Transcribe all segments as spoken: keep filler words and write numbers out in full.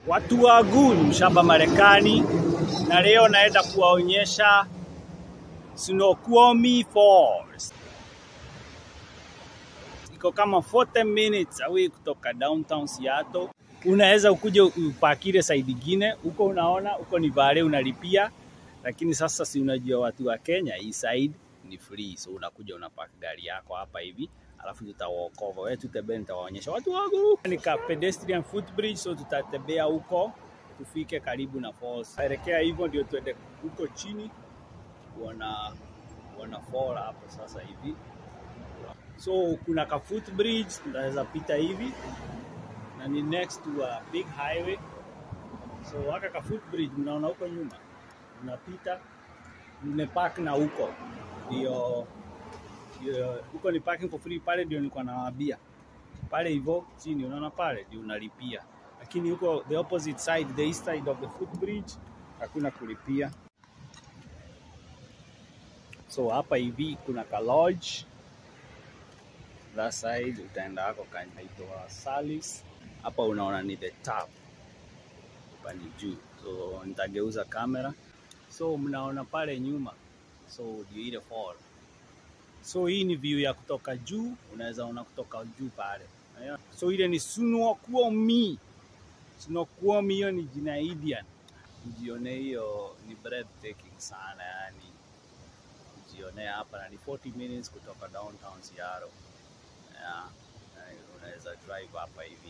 Watu wangu ni mshamba Marekani na leo naenda kuwaonyesha Sqonualmie Falls. Iko kama forty minutes away kutoka downtown Seattle. Unaweza ukuje upakire side nyingine, huko unaona, huko ni vale unalipia. Lakini sasa si unajua watu wa Kenya, hii side ni free. So unakuja unapark gari yako hapa hivi, alafu tuta walk over. Wewe tutembea nitawaonyesha watu wangu. Ni ka pedestrian footbridge, so tutatembea huko tufike karibu na falls. Elekea hivyo ndio tuende huko chini. Wana wana fall hapo sasa hivi. So kuna ka footbridge unaweza pita hivi na ni next to a big highway. So haka ka footbridge mnaona huko nyuma. Unapita umepark na huko. Ndio huko ni parking for free, pale ndio nilikuwa nawaambia. Pale hivyo chini unaona pale ndio unalipia. Lakini huko the opposite side, the east side of the footbridge hakuna kulipia. So hapa hivi kuna ka lodge. That side utaenda hako kanaitwa Salis. Hapa unaona ni the top. Hapa ni juu. So nitageuza kamera. So mnaona pale nyuma. So ndio ile fall. So hii ni view ya kutoka juu, unaweza ona kutoka juu pale. So ile ni Sqonualmie. Sqonualmie hiyo ni jina Indian. Ujione hiyo ni breathtaking sana yani. Ujione hapa na ni forty minutes kutoka downtown Seattle. Yeah, unaweza drive hapa hivi.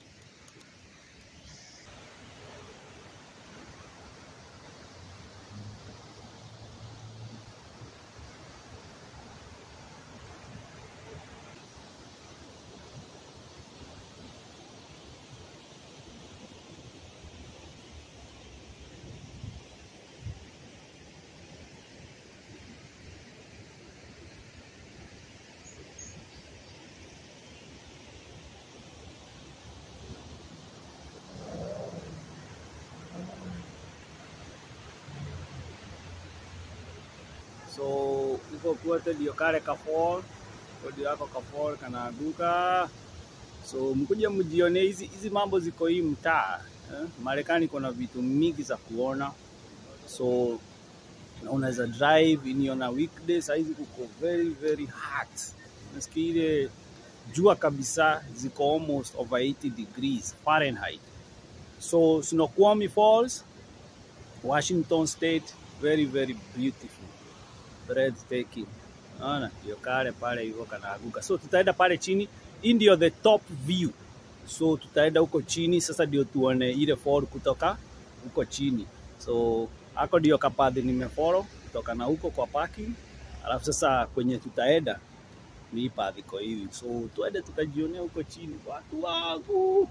So huko kwote ndio kale ka fall, ndio yako ka fall kanaanguka. So mkuja mjione hizi hizi mambo ziko hii mtaa. Eh? Marekani kuna vitu mingi za kuona. So unaweza drive in on a weekday, saa hizi kuko very very hot. Nasikia ile jua kabisa, ziko almost over eighty degrees Fahrenheit. So Sqonualmie Falls, Washington State, very very beautiful. Breathtaking. Naona ndio kale pale hivyo kanaanguka. So tutaenda pale chini, hii ndio the top view. So tutaenda huko chini sasa ndio tuone ile fall kutoka huko chini. So hako ndio kapadhi nimefollow kutoka na huko kwa parking. Alafu sasa kwenye tutaenda ni padhi kwa hivi. So tuende tukajionea huko chini watu wangu.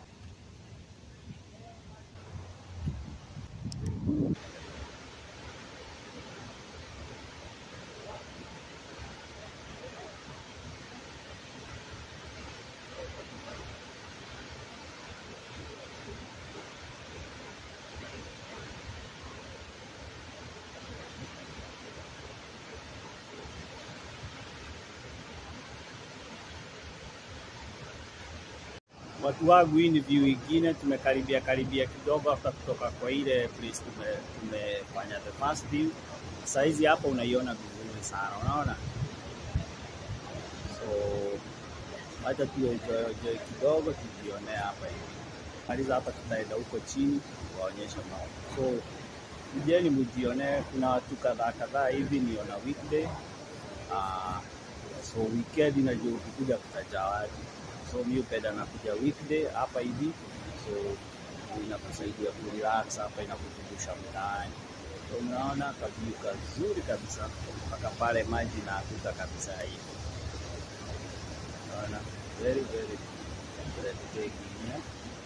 Watu wangu, hii ni view ingine, tumekaribia karibia kidogo after kutoka kwa ile place tume tumefanya the first view. Sasa hizi hapa unaiona vizuri sana, unaona? So acha tu enjoy kidogo tujione hapa hivi. Maliza hapa tutaenda huko chini kuwaonyesha mambo. So mjeni mjione, kuna watu kadhaa kadhaa hivi ni on a weekday. Ah uh, so weekend inajua ukikuja kutajaa watu. So mimi upenda na kuja weekday hapa hivi. So inakusaidia kurelax hapa, inakukumbusha mtaani. So unaona kabiu kazuri kabisa mpaka pale maji na akuta kabisa hivi. Unaona very very breathtaking. Yeah?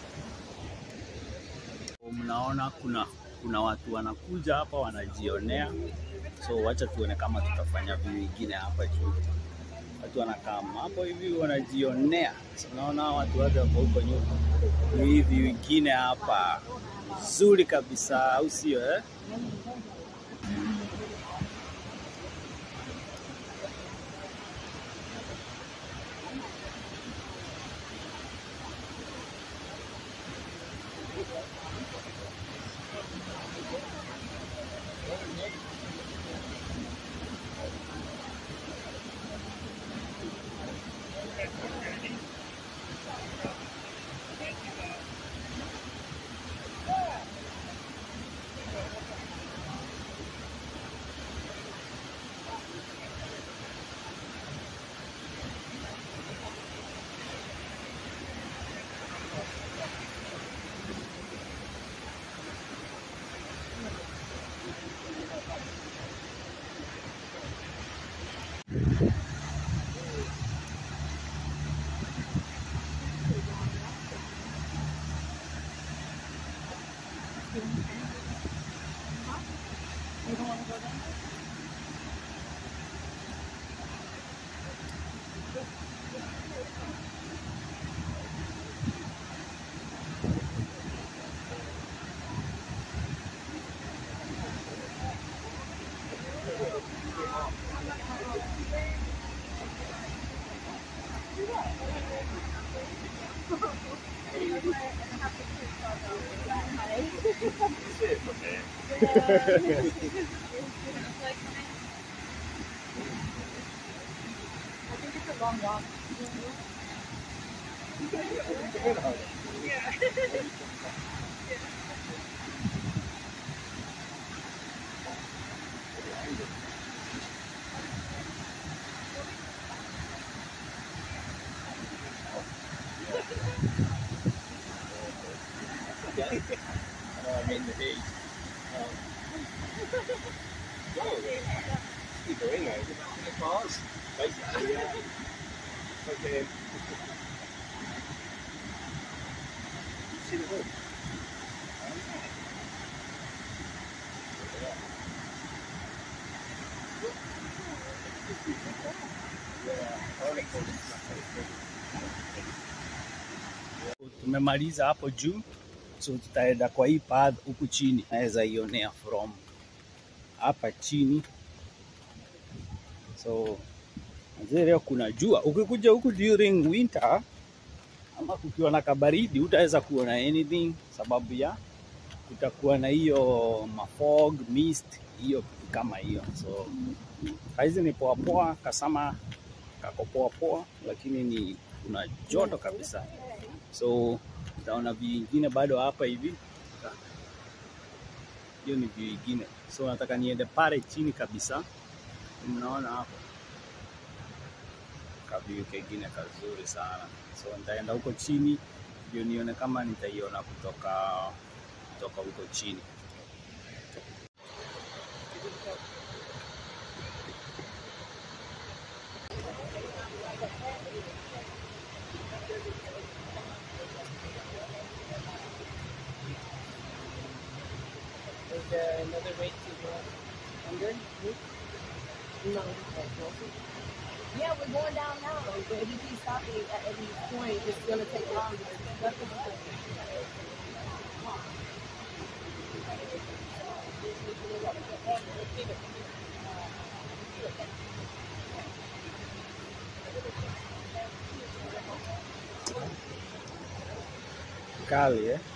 So mnaona kuna kuna watu wanakuja hapa wanajionea. So wacha tuone kama tutafanya view nyingine hapa juu. Watu wanakaa mambo hivi wanajionea. So naona watu wote wako huko nyuma. Ni hivi wengine hapa. Nzuri kabisa, au sio eh? You don't want to go down there? I think it's a long walk. I mean the heat. Um, no, keep going though. Get back in the cars. Basically, yeah. Okay. See the hood. Tumemaliza hapo juu, so tutaenda kwa hii path huku chini. Naweza ionea from hapa chini. So leo kuna jua. Ukikuja huku during winter ama kukiwa na kabaridi, utaweza kuona anything sababu ya kutakuwa na hiyo mafog, mist, hiyo kitu kama hiyo. So hizi ni poa poa, kasama kako poa poa, lakini ni kuna joto kabisa. So utaona view ingine bado hapa hivi. Hiyo ni view ingine. So nataka niende pale chini kabisa. Mnaona hapo kaviu kengine kazuri sana. So nitaenda huko chini ndio nione kama nitaiona kutoka kutoka huko chini. Is there another way to go under? No. Yeah, we're going down now. But if you keep stopping at every point, it's going to take longer. That's the point. Kali eh?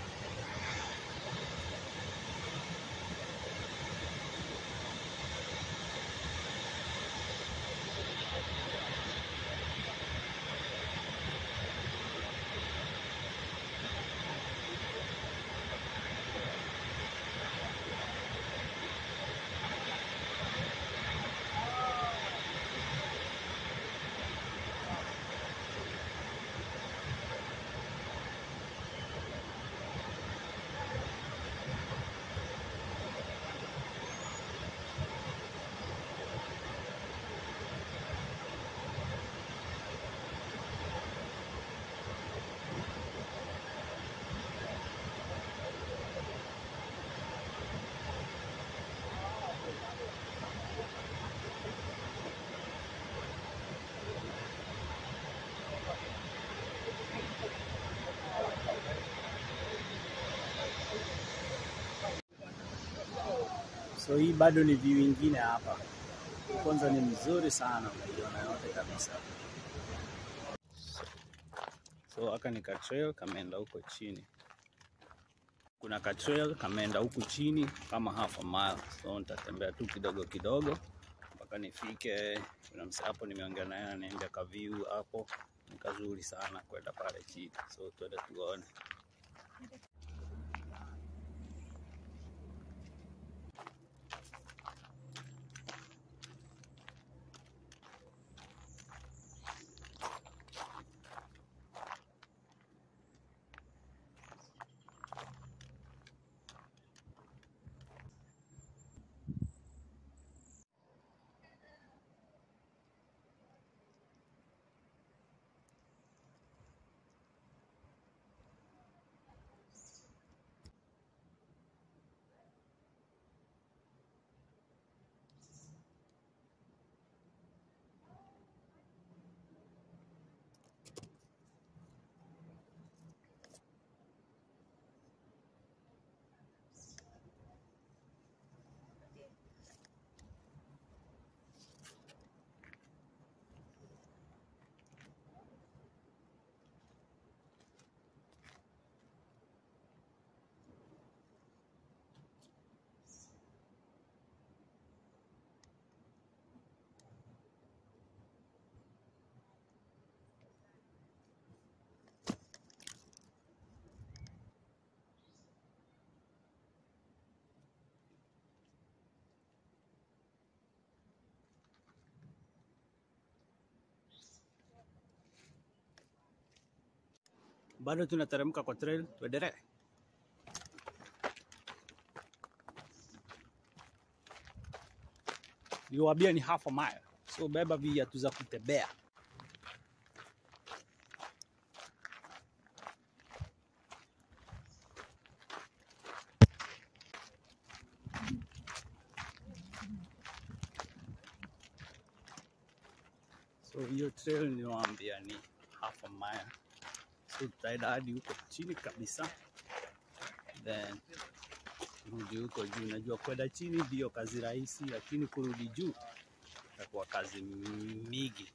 So hii bado ni view ingine hapa. Kwanza ni mzuri sana, unaiona yote kabisa. So haka ni ka trail kameenda huko chini. Kuna ka trail kameenda huko chini kama half a mile. So nitatembea tu kidogo kidogo mpaka nifike. Kuna msa hapo nimeongea naye ananiambia ka view hapo ni kazuri sana kwenda pale chini. So tuende tuone. Bado tunateremka kwa trail, tuendelee. Niliwaambia ni half a mile. So beba viatu za kutembea. So hiyo trail niliwaambia ni half a mile. So tutaenda hadi huko chini kabisa. Then kurudi huko juu. Najua kwenda chini ndio kazi rahisi, lakini kurudi juu itakuwa kazi mingi.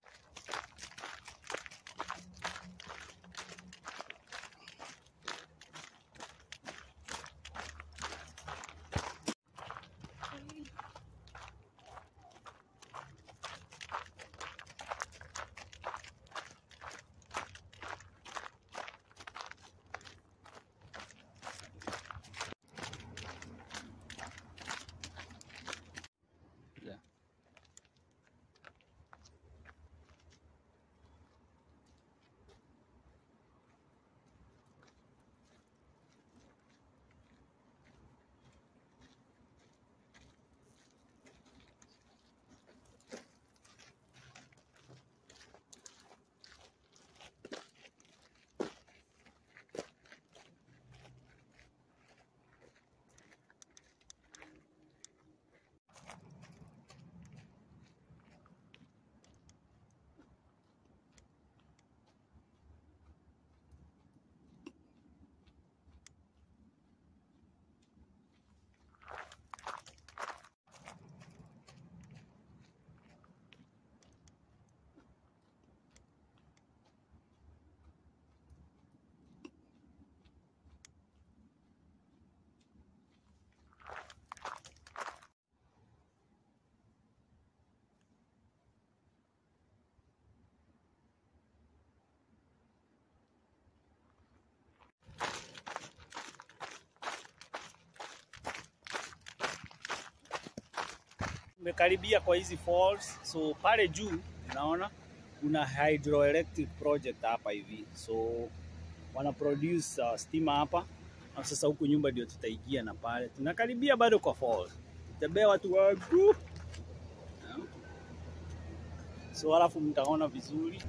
Tumekaribia kwa hizi falls. So pale juu unaona kuna hydroelectric project hapa hivi. So wana produce uh, stima hapa. Na sasa huku nyumba ndio tutaingia na pale. Tunakaribia bado kwa falls. Tembea watu wangu. So alafu mtaona vizuri.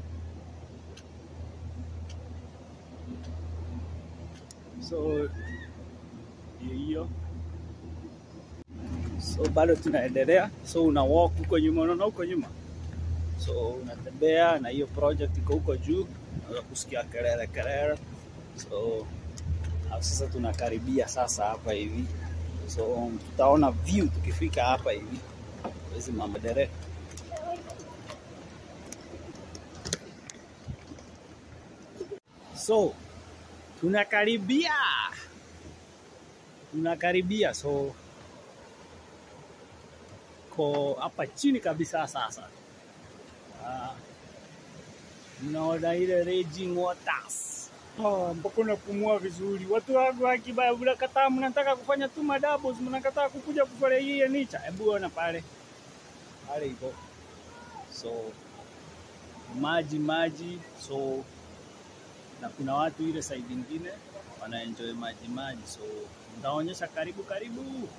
So hiyo. So bado tunaendelea. So una walk huko nyuma, unaona huko nyuma. So unatembea na hiyo project iko huko juu, unaweza kusikia kelele kelele. So sasa tunakaribia sasa hapa hivi. So tutaona view tukifika hapa hivi. Hizi mambo dere. So tunakaribia. Tunakaribia so ko hapa chini kabisa sasa. Ah, naona ile raging waters. Oh, mpaka unapumua vizuri. Watu wangu wakibaya mnakataa, mnataka kufanya tu madoubles, mnakataa kukuja kufurahia nature. Hebu ona pale. Pale iko. So maji maji, so na kuna watu ile side nyingine wana enjoy maji maji. So ndaonyesha karibu karibu.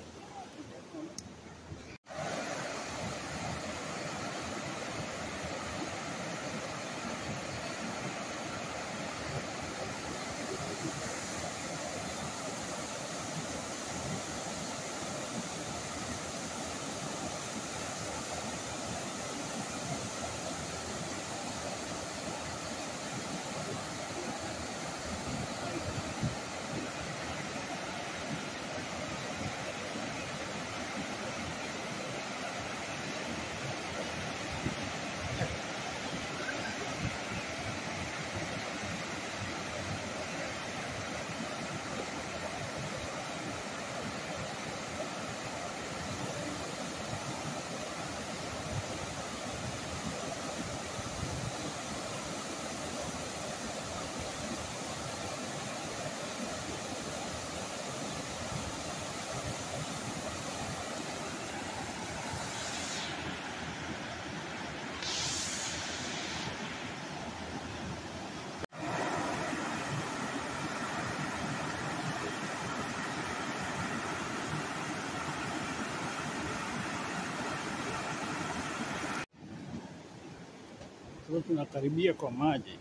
Kwa tunakaribia kwa maji.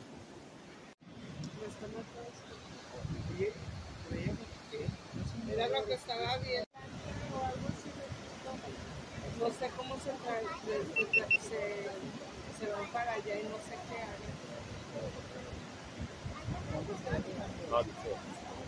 Era lo que estaba viendo. No sé cómo se, se, se, se van para allá y no sé qué hay.